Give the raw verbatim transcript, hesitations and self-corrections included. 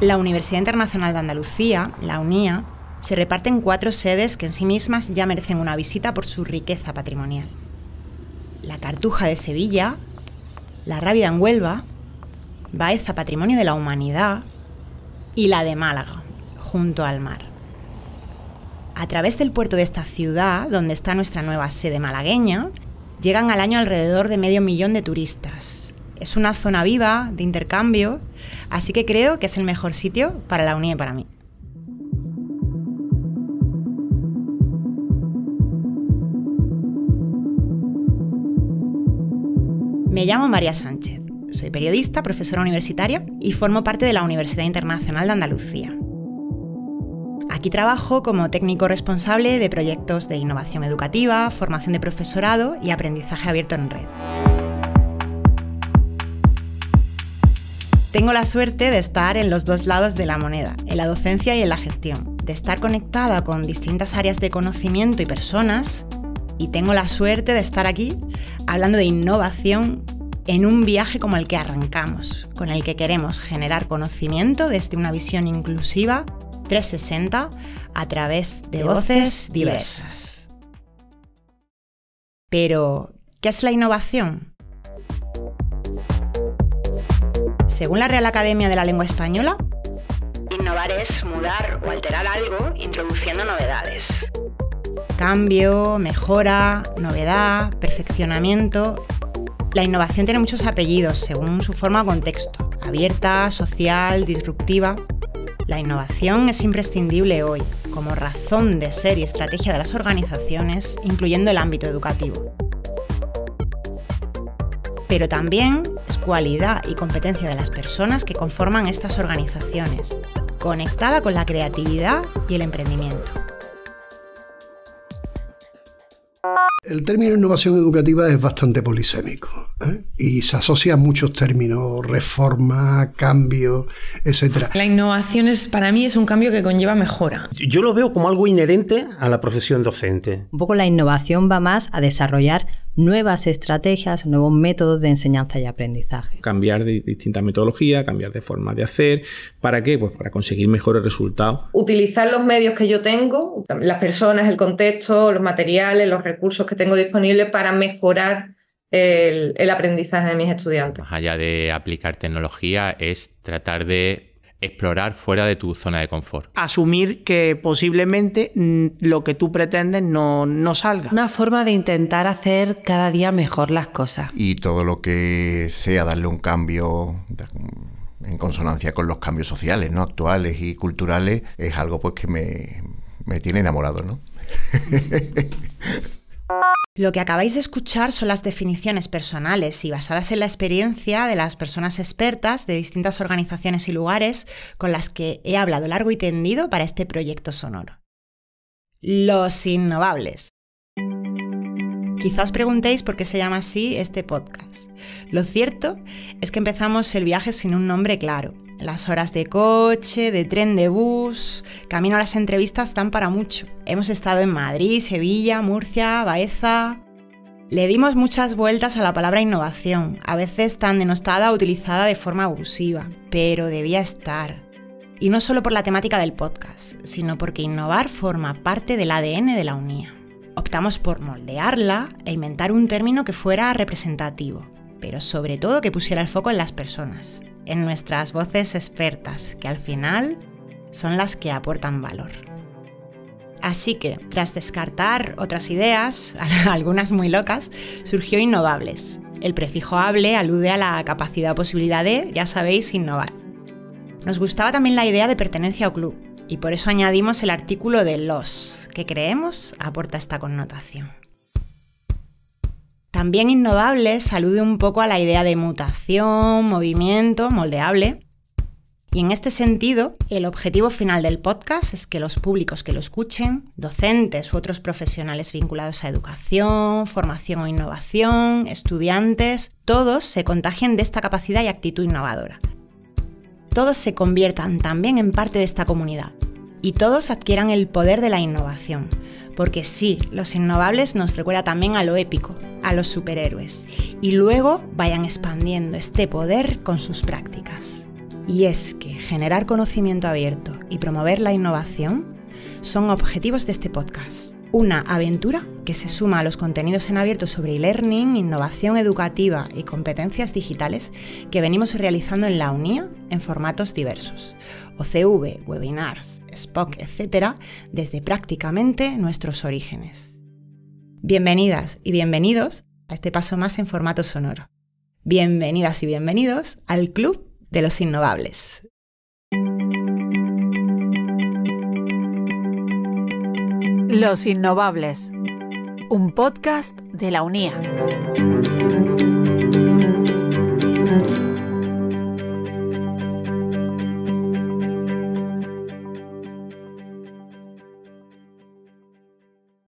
La Universidad Internacional de Andalucía, la UNIA, se reparte en cuatro sedes que en sí mismas ya merecen una visita por su riqueza patrimonial. La Cartuja de Sevilla, la Rábida en Huelva, Baeza Patrimonio de la Humanidad y la de Málaga, junto al mar. A través del puerto de esta ciudad, donde está nuestra nueva sede malagueña, llegan al año alrededor de medio millón de turistas. Es una zona viva, de intercambio, así que creo que es el mejor sitio para la UNIA y para mí. Me llamo María Sánchez. Soy periodista, profesora universitaria y formo parte de la Universidad Internacional de Andalucía. Aquí trabajo como técnico responsable de proyectos de innovación educativa, formación de profesorado y aprendizaje abierto en red. Tengo la suerte de estar en los dos lados de la moneda, en la docencia y en la gestión, de estar conectada con distintas áreas de conocimiento y personas, y tengo la suerte de estar aquí hablando de innovación en un viaje como el que arrancamos, con el que queremos generar conocimiento desde una visión inclusiva trescientos sesenta a través de, de voces diversas. Pero, ¿qué es la innovación? Según la Real Academia de la Lengua Española, innovar es mudar o alterar algo introduciendo novedades. Cambio, mejora, novedad, perfeccionamiento. La innovación tiene muchos apellidos según su forma o contexto: abierta, social, disruptiva. La innovación es imprescindible hoy, como razón de ser y estrategia de las organizaciones, incluyendo el ámbito educativo. Pero también es cualidad y competencia de las personas que conforman estas organizaciones, conectada con la creatividad y el emprendimiento. El término innovación educativa es bastante polisémico, ¿eh? Y se asocia a muchos términos: reforma, cambio, etcétera. La innovación es, para mí, es un cambio que conlleva mejora. Yo lo veo como algo inherente a la profesión docente. Un poco la innovación va más a desarrollar nuevas estrategias, nuevos métodos de enseñanza y aprendizaje. Cambiar de distintas metodologías, cambiar de forma de hacer. ¿Para qué? Pues para conseguir mejores resultados. Utilizar los medios que yo tengo, las personas, el contexto, los materiales, los recursos que tengo disponibles para mejorar el, el aprendizaje de mis estudiantes. Más allá de aplicar tecnología, es tratar de explorar fuera de tu zona de confort. Asumir que posiblemente lo que tú pretendes no, no salga. Una forma de intentar hacer cada día mejor las cosas. Y todo lo que sea darle un cambio en consonancia con los cambios sociales, ¿no?, actuales y culturales, es algo pues que me, me tiene enamorado, ¿no? Lo que acabáis de escuchar son las definiciones personales y basadas en la experiencia de las personas expertas de distintas organizaciones y lugares con las que he hablado largo y tendido para este proyecto sonoro. Los innovables. Quizá os preguntéis por qué se llama así este podcast. Lo cierto es que empezamos el viaje sin un nombre claro. Las horas de coche, de tren, de bus, camino a las entrevistas dan para mucho. Hemos estado en Madrid, Sevilla, Murcia, Baeza. Le dimos muchas vueltas a la palabra innovación, a veces tan denostada o utilizada de forma abusiva, pero debía estar. Y no solo por la temática del podcast, sino porque innovar forma parte del A D N de la UNIA. Optamos por moldearla e inventar un término que fuera representativo, pero sobre todo que pusiera el foco en las personas, en nuestras voces expertas, que al final son las que aportan valor. Así que, tras descartar otras ideas, algunas muy locas, surgió Innovables. El prefijo able alude a la capacidad o posibilidad de, ya sabéis, innovar. Nos gustaba también la idea de pertenencia o club, y por eso añadimos el artículo de los, que creemos aporta esta connotación. También Innovables alude un poco a la idea de mutación, movimiento, moldeable. Y en este sentido, el objetivo final del podcast es que los públicos que lo escuchen, docentes u otros profesionales vinculados a educación, formación o innovación, estudiantes, todos se contagien de esta capacidad y actitud innovadora. Todos se conviertan también en parte de esta comunidad y todos adquieran el poder de la innovación. Porque sí, Los Innovables nos recuerda también a lo épico, a los superhéroes, y luego vayan expandiendo este poder con sus prácticas. Y es que generar conocimiento abierto y promover la innovación son objetivos de este podcast. Una aventura que se suma a los contenidos en abierto sobre e-learning, innovación educativa y competencias digitales que venimos realizando en la UNIA en formatos diversos. O C V, webinars, S P O C, etcétera, desde prácticamente nuestros orígenes. Bienvenidas y bienvenidos a este paso más en formato sonoro. Bienvenidas y bienvenidos al Club de los Innovables. Los Innovables, un podcast de la UNIA.